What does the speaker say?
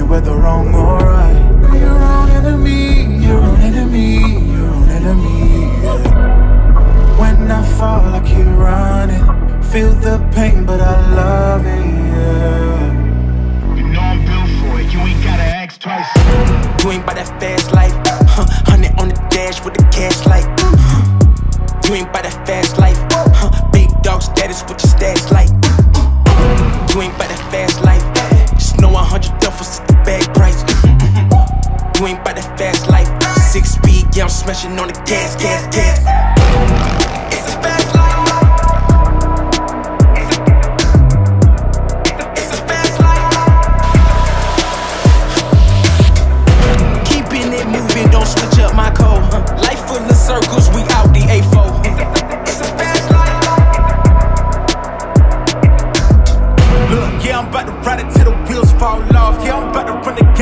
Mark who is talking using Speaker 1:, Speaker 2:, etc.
Speaker 1: whether wrong or right. You're your own enemy, your own enemy, your own enemy, yeah. When I fall, I keep running. Feel the pain, but I love it, yeah.
Speaker 2: You know I'm built for it, you ain't gotta ask twice.
Speaker 3: You ain't by that fast life, 100 on the dash with the cash light. You ain't by that fast life, big dog status with your stats like. You ain't by that fast life, just know 100 duffels is the bag price. You ain't by that fast life, 6 speed, yeah, I'm smashing on the gas, gas, gas. It's a fast life. It's a fast life. Keeping it moving, don't switch up my code. Life full of circles, we out the A4. It's a fast life. Look, yeah, I'm about to ride it till the wheels fall off. Yeah, I'm about to run the